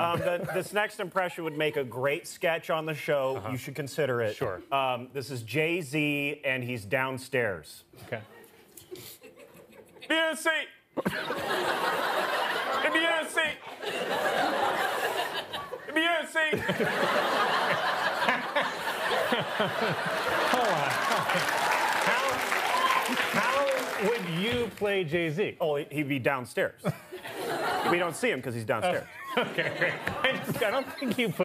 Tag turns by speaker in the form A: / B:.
A: This next impression would make a great sketch on the show. You should consider it.
B: Sure.
A: This is Jay-Z, and he's downstairs.
B: Okay.
A: Beyonce! Beyonce! Beyonce!
B: Hold on. How would you play Jay-Z?
A: Oh, he'd be downstairs. We don't see him because he's downstairs.
B: Okay, great. I don't think you put